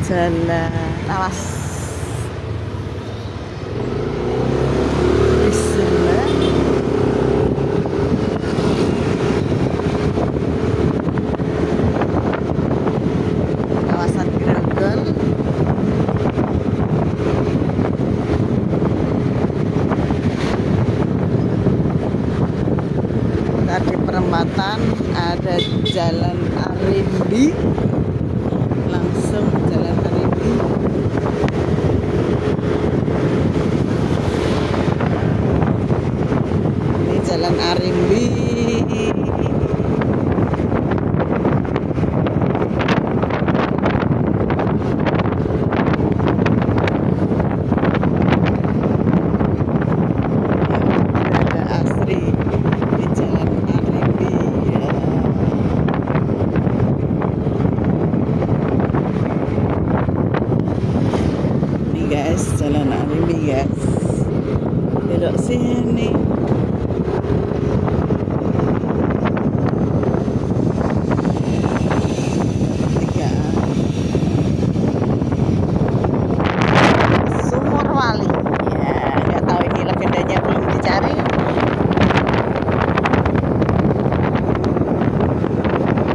Jalan awas Bismillah. Kawasan Grogol. Tadi perempatan ada Jalan Arimbi, langsung Jalan Arimbi. Ini Jalan Arimbi. Ada Asri di Jalan Arimbi ya. Ini guys, Jalan Arimbi guys. Belok sini.